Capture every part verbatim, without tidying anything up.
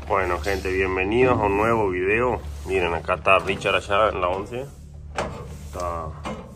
Bueno gente, bienvenidos a un nuevo video. Miren, acá está Richard allá en la once. Está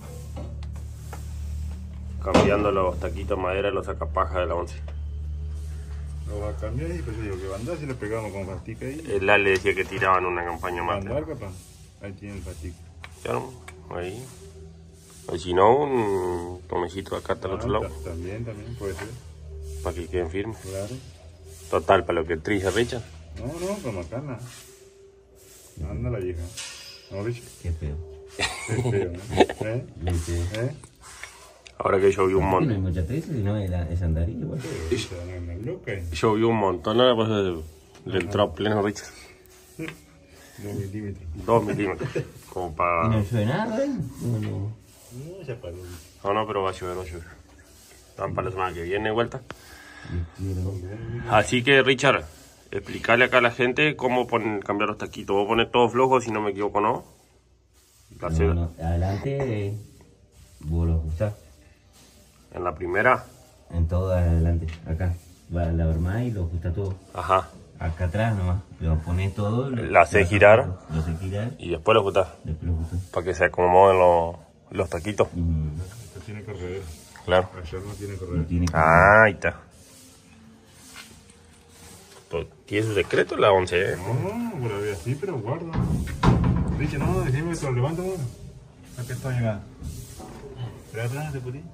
cambiando los taquitos de madera y los sacapajas de la once. Lo va a cambiar y pues yo digo que va a andar si le pegamos con pastica ahí. El Ale decía que tiraban una campaña Va a más. andar, capaz. Ahí tiene el pastica. ¿Escucharon? Ahí. O si no, un tomecito acá hasta el Ah, otro lado. También, también puede ser. Para que queden firmes. Claro. Total, para lo que dice Richard. No, no, con macana. Anda la vieja. ¿No, Richard? Qué feo. Qué feo, ¿eh? ¿Eh? Muy feo. ¿Eh? Ahora que llovió un No hay montón. muchas veces y no es, la, es andar igual. Se van a andar loca, ¿eh? Llovió un montón, ahora pues le, le entró a pleno Richard. Dos milímetros. Dos milímetros. Como Y para... no llueve nada, ¿eh? No, no. No, ya paró. No, no, pero va a llover, va a llover. Están para la semana que viene de vuelta. Yo quiero- Así que, Richard, explicarle acá a la gente cómo ponen, cambiar los taquitos. Vos pones todo flojo, si no me equivoco, ¿no? La No, seda. no, adelante, eh, vos lo ajustás. En la primera. En todo adelante, acá. Va la armás y lo ajustás todo. Ajá. Acá atrás nomás, lo pones todo. Lo, La haces girar. Lo haces girar, Y después lo ajustás. después lo ajustás. Para que se acomoden los, los taquitos. Y Esto tiene corredera. Claro. Ayer no tiene no corredera. tiene que... Ah, ahí está. Pues, tiene su secreto la once, ¿eh? No, por la vida así, pero guarda. Richard, no, decime que te lo levanto, bueno. Acá está llegando. Espera atrás, te purí.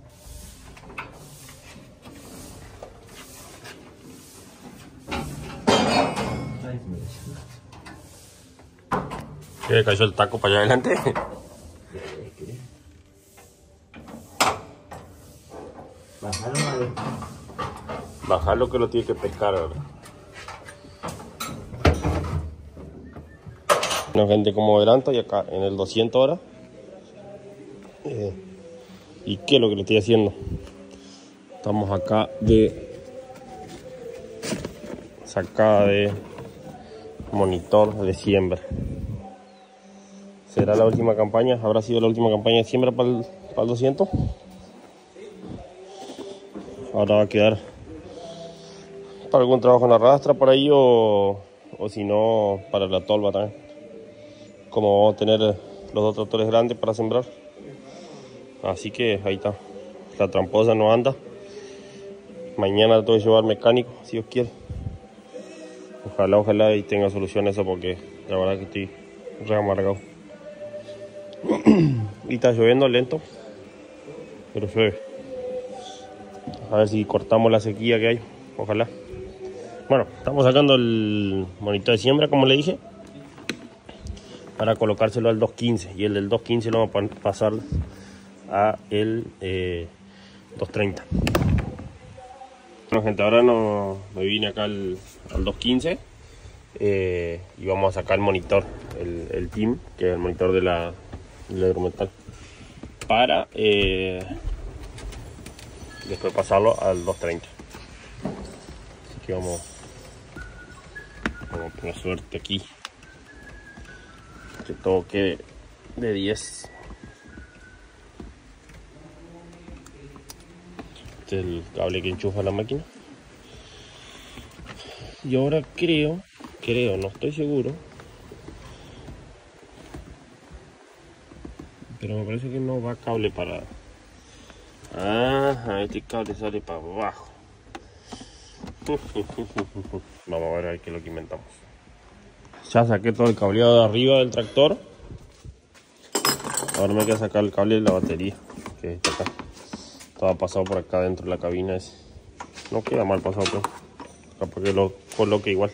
Ay, se me cayó. ¿Qué cayó el taco para allá adelante? Bajalo más de... Bajarlo que lo tiene que pescar, ¿verdad? Bueno, gente, como verán, estoy acá en el doscientos ahora. Eh, ¿Y qué es lo que le estoy haciendo? Estamos acá de sacada de monitor de siembra. ¿Será la última campaña? ¿Habrá sido la última campaña de siembra para el, para el doscientos? Ahora va a quedar para algún trabajo en la rastra por ahí o, o si no para la tolva también. Como vamos a tener los dos tractores grandes para sembrar. Así que ahí está. La tramposa no anda. Mañana la tengo que llevar al mecánico, si Dios quiere. Ojalá, ojalá y tenga solución eso porque la verdad que estoy re amargado. Y está lloviendo lento, pero llueve. A ver si cortamos la sequía que hay. Ojalá. Bueno, estamos sacando el monitor de siembra, como le dije, para colocárselo al dos quince. Y el del dos quince lo vamos a pasar a el eh, dos treinta. Bueno gente, ahora no, me vine acá al, al dos quince eh, y vamos a sacar el monitor, el, el team, que es el monitor de la, de la hidrometal, para eh, después pasarlo al dos treinta. Así que vamos, vamos a poner suerte aquí, que todo quede de diez. Este es el cable que enchufa la máquina. Y ahora creo, creo, no estoy seguro, pero me parece que no va cable para... Ah, este cable sale para abajo. Vamos a ver, a ver qué es lo que inventamos. Ya saqué todo el cableado de arriba del tractor. Ahora me queda sacar el cable de la batería, que está acá. Estaba pasado por acá dentro de la cabina ese. No queda mal pasado, pero capaz que lo coloque igual.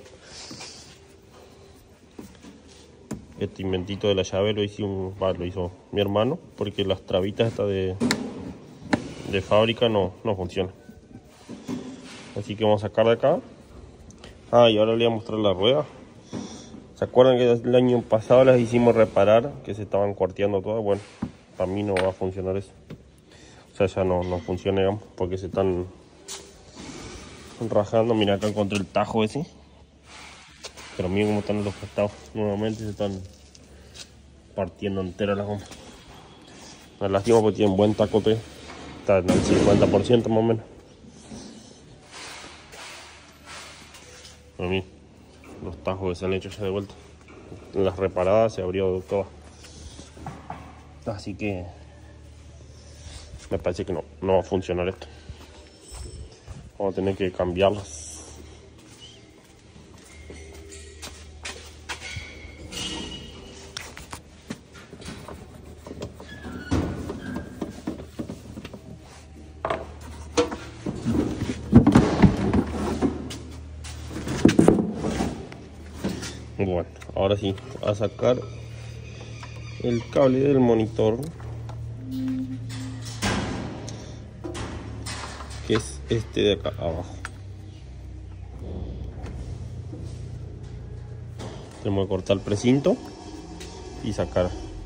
Este inventito de la llave lo hizo, un, bah, lo hizo mi hermano, porque las trabitas estas de, de fábrica no, no funcionan. Así que vamos a sacar de acá. Ah, y ahora le voy a mostrar la rueda. ¿Se acuerdan que el año pasado las hicimos reparar? Que se estaban cuarteando todas. Bueno, para mí no va a funcionar eso. O sea, ya no, no funciona, digamos, porque se están rajando. Mira, acá encontré el tajo ese. Pero miren cómo están los costados. Nuevamente se están partiendo enteras las gomas. Me lastima porque tienen buen tacote. Está en el cincuenta por ciento más o menos. A mí. los tajos que se han hecho ya de vuelta. En las reparadas se abrió todas. Así que me parece que no, no va a funcionar esto. Vamos a tener que cambiarlas. Bueno, ahora sí, a sacar el cable del monitor, que es este de acá abajo. Tenemos que cortar el precinto y sacar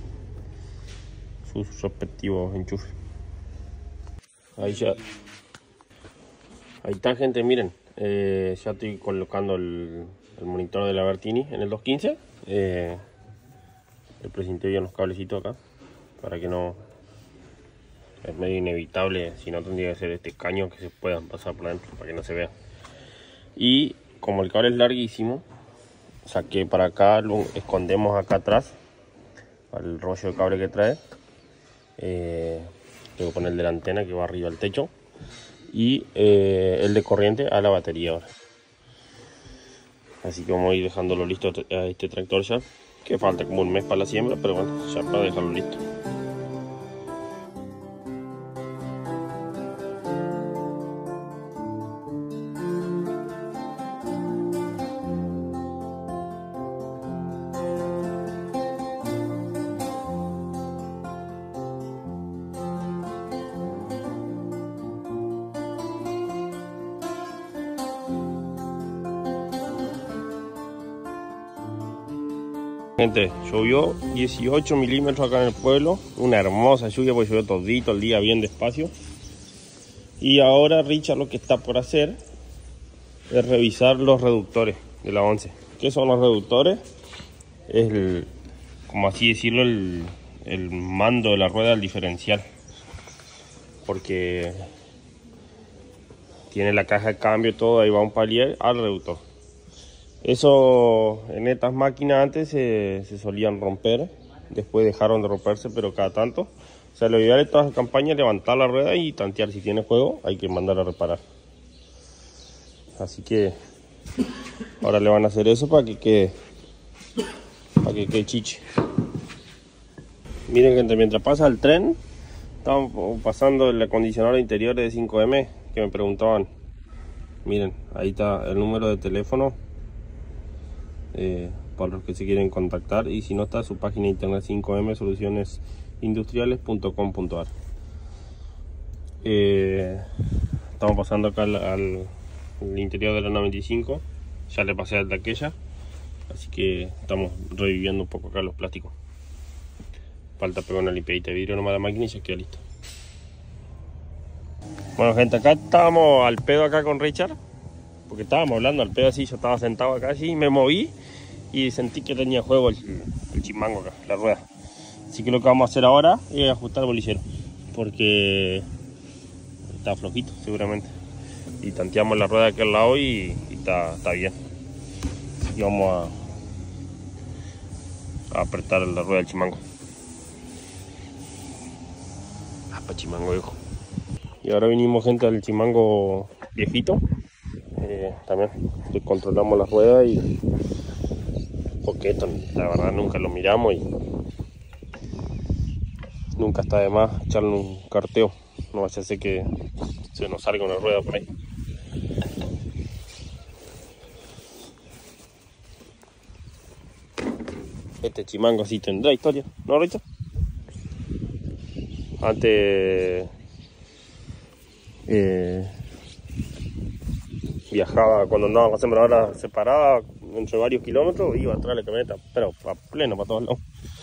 sus respectivos enchufes. Ahí ya, ahí está, gente, miren, eh, ya estoy colocando el el monitor de la Bertini en el doscientos quince. Eh, le presenté bien los cablecitos acá para que no, es medio inevitable, si no tendría que ser este caño que se puedan pasar por dentro para que no se vea. Y como el cable es larguísimo, saqué para acá, lo escondemos acá atrás al rollo de cable que trae. Eh, tengo que poner el de la antena que va arriba al techo y eh, el de corriente a la batería ahora. Así que vamos a ir dejándolo listo a este tractor ya, que falta como un mes para la siembra, pero bueno, ya para dejarlo listo. Gente, llovió dieciocho milímetros acá en el pueblo, una hermosa lluvia porque llovió todito el día bien despacio. Y ahora Richard lo que está por hacer es revisar los reductores de la once. ¿Qué son los reductores? Es el, como así decirlo, el, el mando de la rueda del diferencial, porque tiene la caja de cambio y todo, ahí va un palier al reductor. Eso en estas máquinas antes se, se solían romper, después dejaron de romperse, pero cada tanto. O sea, lo ideal de todas las campañas es levantar la rueda y tantear. Si tiene juego, hay que mandarla a reparar. Así que ahora le van a hacer eso para que quede, para que quede chiche. Miren, gente, mientras pasa el tren, estamos pasando el acondicionador interior de cinco M que me preguntaban. Miren, ahí está el número de teléfono. Eh, para los que se quieren contactar, y si no está su página de internet cinco M soluciones industriales punto com punto a r. eh, estamos pasando acá al, al, al interior de la noventa y cinco, ya le pasé al de aquella, así que estamos reviviendo un poco acá los plásticos. Falta pegar una limpiadita de vidrio nomás a la máquina y ya queda listo. Bueno, gente, acá estábamos al pedo acá con Richard, porque estábamos hablando al pedo así. Yo estaba sentado acá así y me moví y sentí que tenía juego el, el chimango acá, la rueda. Así que lo que vamos a hacer ahora es ajustar el bolillero, porque está flojito seguramente. Y tanteamos la rueda de aquel lado y, y está, está bien. Y vamos a, a apretar la rueda del chimango. Ah, pa' chimango viejo. Y ahora vinimos, gente, al chimango viejito. Eh, también controlamos la rueda y porque esto la verdad nunca lo miramos y nunca está de más echarle un carteo, no vaya a ser que se nos salga una rueda por ahí. Este chimango sí tendrá historia, ¿no, Richard? Antes eh, viajaba, cuando andaba la sembradora separada entre varios kilómetros, iba atrás de la camioneta, pero a pleno para todos lados.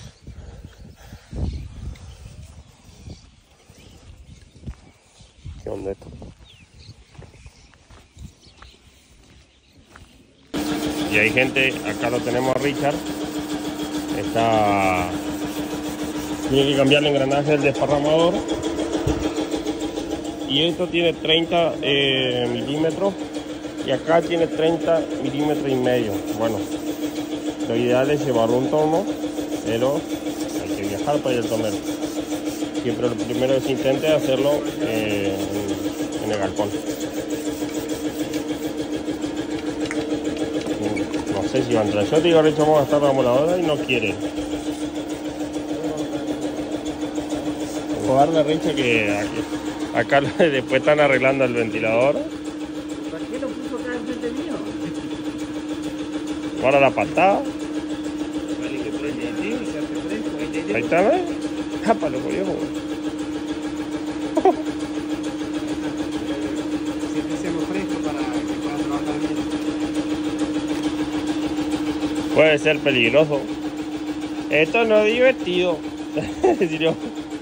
¿Qué onda esto? Y hay gente, acá lo tenemos a Richard, está, tiene que cambiar el engranaje del desparramador, y esto tiene treinta eh, milímetros y acá tiene treinta milímetros y medio. Bueno, lo ideal es llevar un tomo, pero hay que viajar para ir al tomero. Siempre lo primero que se intente es hacerlo eh, en, en el galpón. No sé si va a entrar. Yo te digo, Richo, vamos a gastar la moladora y no quiere. Cobarde, Richo, que acá, acá después están arreglando el ventilador. ¿Por qué lo puso acá enfrente mío? Ahora la patada. Vale, que prende así y se hace fresco. Ahí está, ¿ves? Jápalo, viejo. Siempre seamos frescos para que pueda trabajar bien. Puede ser peligroso. Esto no es divertido. ¿Serio?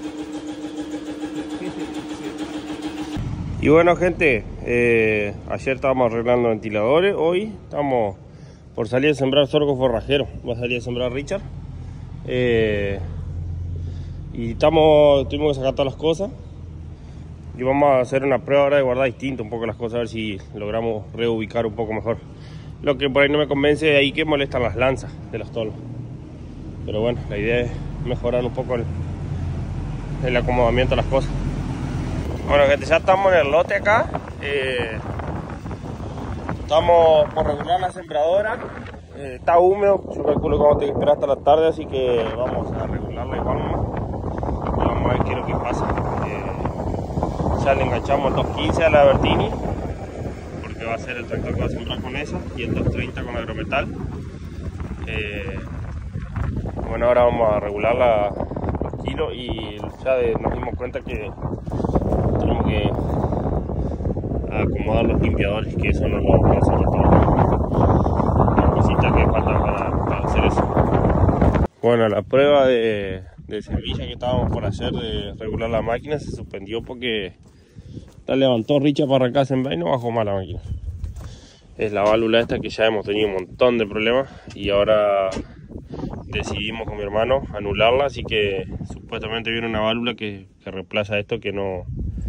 Y bueno, gente, eh, ayer estábamos arreglando ventiladores. Hoy estamos por salir a sembrar sorgo forrajero. Va a salir a sembrar Richard. Eh, y estamos, tuvimos que sacar todas las cosas. Y vamos a hacer una prueba ahora de guardar distinto un poco las cosas, a ver si logramos reubicar un poco mejor. Lo que por ahí no me convence es ahí que molestan las lanzas de los tolos. Pero bueno, la idea es mejorar un poco el, el acomodamiento de las cosas. Bueno, gente, ya estamos en el lote acá. Eh, estamos por regular la sembradora. Eh, está húmedo, yo calculo que vamos a tener que esperar hasta la tarde, así que vamos a regularla igual. Vamos a ver qué es lo que pasa. Eh, ya le enganchamos el doscientos quince a la Bertini, porque va a ser el tractor que va a sembrar con esa, y el doscientos treinta con agrometal. Eh, bueno, ahora vamos a regular la, los kilos y ya de, nos dimos cuenta que tenemos que acomodar los limpiadores, que eso no lo vamos a hacer todo. Las cositas que faltan para, para hacer eso. Bueno, la prueba de, de semilla que estábamos por hacer de regular la máquina se suspendió porque la levantó Richa para arrancar a sembrar y no bajó más la máquina. Es la válvula esta que ya hemos tenido un montón de problemas y ahora decidimos con mi hermano anularla, así que supuestamente viene una válvula que, que reemplaza esto, que no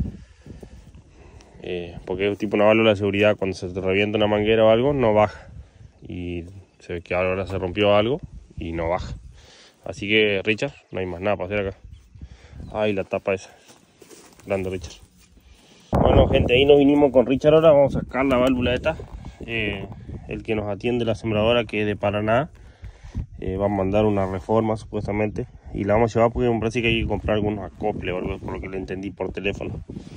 eh, porque es tipo una válvula de seguridad. Cuando se te revienta una manguera o algo no baja, y se ve que ahora se rompió algo y no baja, así que Richard, no hay más nada para hacer acá. Ay, la tapa esa grande, Richard. Bueno, gente, ahí nos vinimos con Richard. Ahora vamos a sacar la válvula esta. Eh, el que nos atiende la sembradora, que es de Paraná, eh, va a mandar una reforma supuestamente y la vamos a llevar porque me parece que hay que comprar algunos acoples o algo, por lo que le entendí por teléfono.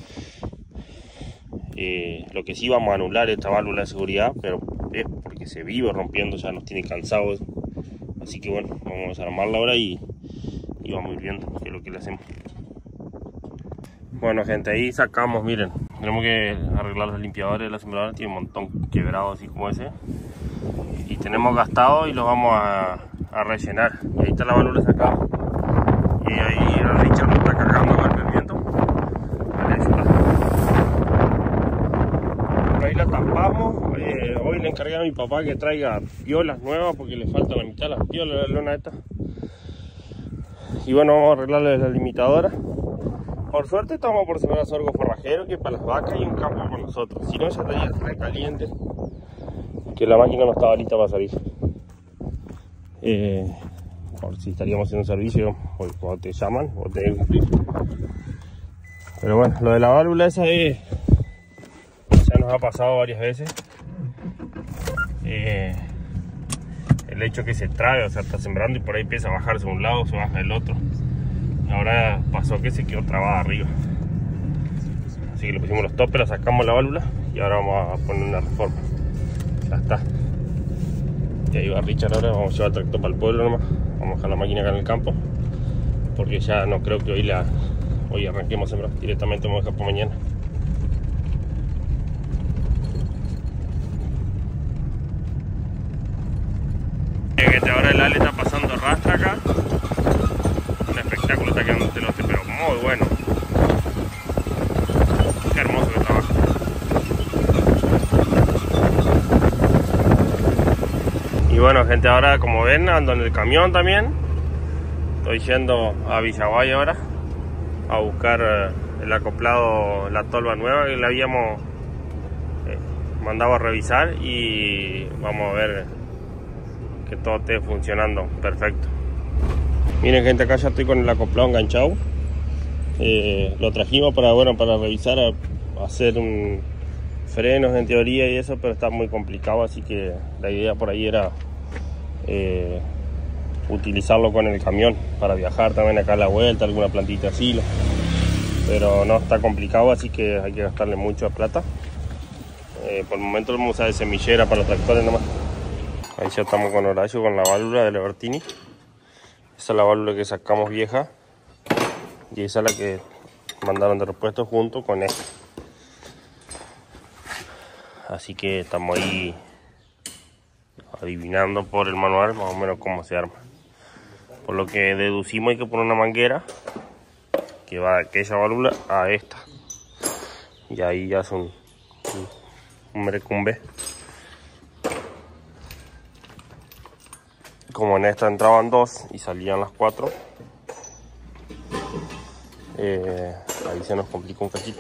Eh, lo que sí, vamos a anular esta válvula de seguridad, pero es porque se vive rompiendo, ya nos tiene cansados. Así que bueno, vamos a desarmarla ahora y, y vamos a ir viendo qué es lo que le hacemos. Bueno, gente, ahí sacamos, miren, tenemos que arreglar los limpiadores de la sembradora, tiene un montón quebrado así como ese, y tenemos gastado y los vamos a, a rellenar. Y ahí está la válvula sacada, y ahí el Richard lo está cargando con el viento. Vale, ahí la tapamos. Eh, hoy le encargué a mi papá que traiga piolas nuevas porque le falta la mitad de las piolas de la lona esta. Y bueno, vamos a arreglarle la limitadora. Por suerte estamos por sembrar sorgo forrajero, que para las vacas, y un campo con nosotros. Si no, ya estaría re caliente, que la máquina no estaba lista para salir. Eh, por si estaríamos haciendo un servicio, o cuando te llaman, o te deben cumplir. Pero bueno, lo de la válvula esa es, ya nos ha pasado varias veces. Eh, el hecho que se trabe, o sea, está sembrando y por ahí empieza a bajarse de un lado, se baja del otro. Ahora pasó que se quedó trabada arriba, así que le pusimos los topes, la sacamos la válvula y ahora vamos a poner una reforma. Ya está. Y ahí va Richard. Ahora vamos a llevar el tractor para el pueblo nomás. Vamos a dejar la máquina acá en el campo, porque ya no creo que hoy la hoy arranquemos a sembrar. Directamente vamos a dejar por mañana. Gente, ahora el Ale está pasando rastra acá. Un espectáculo está quedando este lote, pero muy bueno. Qué hermoso que trabaja. Y bueno, gente, ahora como ven ando en el camión también. Estoy yendo a Villaguay ahora a buscar el acoplado, la tolva nueva que le habíamos eh, mandamos a revisar y vamos a ver que todo esté funcionando perfecto. Miren gente, acá ya estoy con el acoplado enganchado. Eh, lo trajimos para, bueno, para revisar, a, a hacer un frenos en teoría y eso, pero está muy complicado, así que la idea por ahí era eh, utilizarlo con el camión para viajar también acá a la vuelta, alguna plantita así, pero no, está complicado, así que hay que gastarle mucha plata. Eh, por el momento lo vamos a usar de semillera para los tractores nomás. Ahí ya estamos con Horacio con la válvula de la Albertini. Esa es la válvula que sacamos vieja y esa es la que mandaron de repuesto junto con esta. Así que estamos ahí adivinando por el manual más o menos cómo se arma. Por lo que deducimos hay que poner una manguera que va de aquella válvula a esta. Y ahí ya son un merecumbe. Como en esta entraban dos y salían las cuatro, eh, ahí se nos complica un cachito.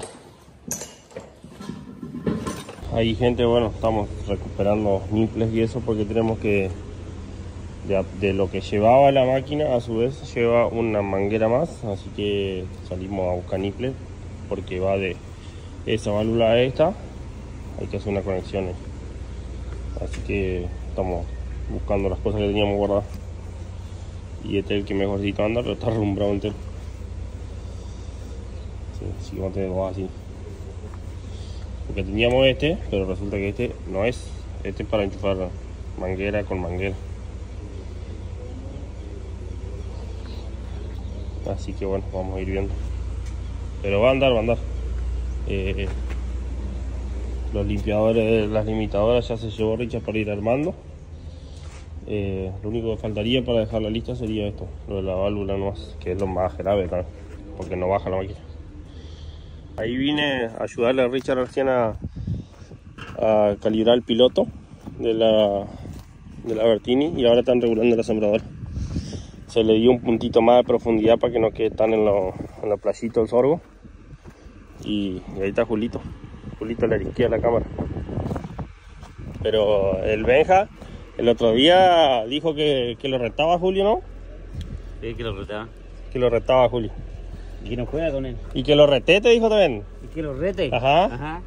Ahí gente, bueno, estamos recuperando nipples y eso porque tenemos que, de, de lo que llevaba la máquina, a su vez lleva una manguera más, así que salimos a buscar nipples porque va de esa válvula a esta, hay que hacer una conexión ahí. Así que estamos buscando las cosas que teníamos guardadas. Y este es el que mejorcito anda, pero está rumbrado entero. Sí, sí, vamos a tener dos así. Porque teníamos este, pero resulta que este no es. Este es para enchufar manguera con manguera. Así que bueno, vamos a ir viendo. Pero va a andar, va a andar. Eh, los limpiadores de las limitadoras ya se llevó Richard para ir armando. Eh, lo único que faltaría para dejar la lista sería esto, lo de la válvula nomás, que es lo más grave también, porque no baja la máquina. Ahí vine a ayudarle a Richard recién a, a calibrar el piloto de la, de la Albertini y ahora están regulando la sembradora. Se le dio un puntito más de profundidad para que no quede tan en, lo, en la playita del sorgo. Y, y ahí está Julito, Julito le risquea la cámara. Pero el Benja el otro día dijo que, que lo retaba a Julio, ¿no? Sí, que lo retaba. Que lo retaba a Julio. Y que no juega con él. Y que lo rete, te dijo también. Y que lo rete. Ajá. Ajá.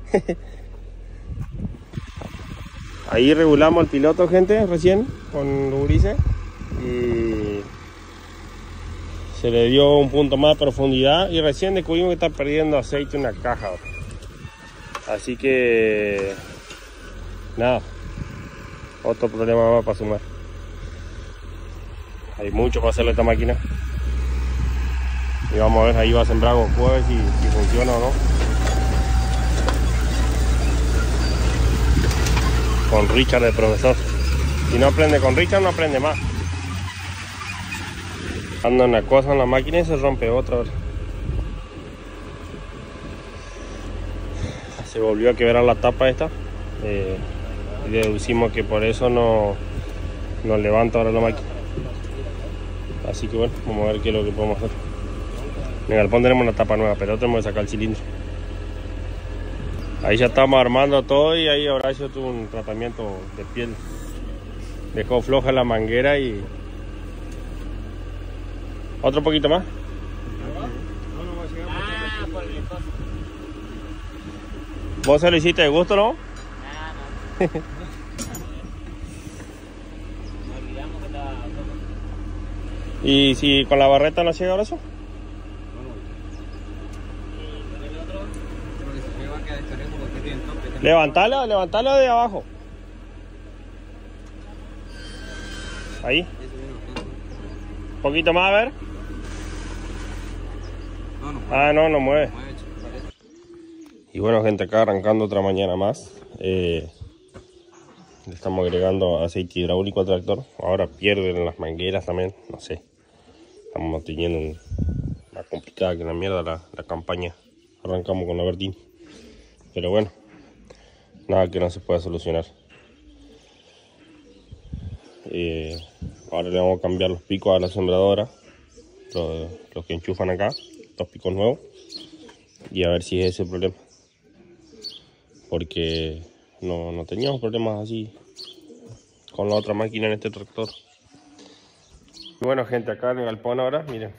Ahí regulamos el piloto, gente, recién, con los gurises. Y se le dio un punto más de profundidad. Y recién descubrimos que está perdiendo aceite en una caja. Así que... nada. Otro problema más para sumar. Hay mucho para hacerle a esta máquina. Y vamos a ver, ahí va a sembrar con jueves si, si funciona o no. Con Richard de profesor. Si no aprende con Richard, no aprende más. Anda una cosa en la máquina y se rompe otra. Se volvió a quebrar la tapa esta. Eh, y deducimos que por eso no, no levanta ahora la máquina. Así que bueno, vamos a ver qué es lo que podemos hacer. En el galpón tenemos una tapa nueva, pero tenemos que sacar el cilindro. Ahí ya estamos armando todo y ahí Horacio tuvo un tratamiento de piel. Dejó floja la manguera y... ¿otro poquito más? Ah, por el costo. ¿Vos se lo hiciste de gusto, no? Ah, no. Nos olvidamos que estaba... ¿Y si con la barreta no llega Horacio? Levantalo, levantalo de abajo. Ahí. Un poquito más, a ver. Ah, no, no mueve. Y bueno, gente, acá arrancando otra mañana más. Eh, le estamos agregando aceite hidráulico al tractor. Ahora pierden las mangueras también, no sé. Estamos teniendo un, más complicada que la mierda la, la campaña. Arrancamos con la Albertini. Pero bueno, nada que no se pueda solucionar. Eh, ahora le vamos a cambiar los picos a la sembradora, los, los que enchufan acá, estos picos nuevos, y a ver si es ese el problema, porque no, no teníamos problemas así con la otra máquina en este tractor. Y bueno, gente, acá en el galpón ahora, miren,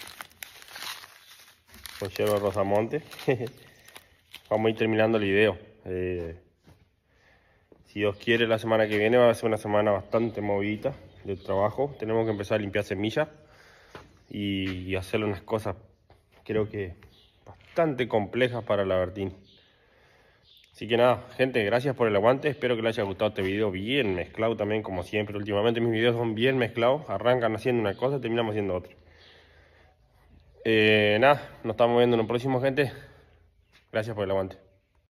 con hierba Rosamonte. Vamos a ir terminando el video. Eh, si Dios quiere, la semana que viene va a ser una semana bastante movidita de trabajo. Tenemos que empezar a limpiar semillas y, y hacer unas cosas, creo que bastante complejas para la Bertini. Así que nada, gente, gracias por el aguante. Espero que les haya gustado este video bien mezclado también, como siempre. Últimamente mis videos son bien mezclados. Arrancan haciendo una cosa y terminamos haciendo otra. Eh, nada, nos estamos viendo en un próximo, gente. Gracias por el aguante.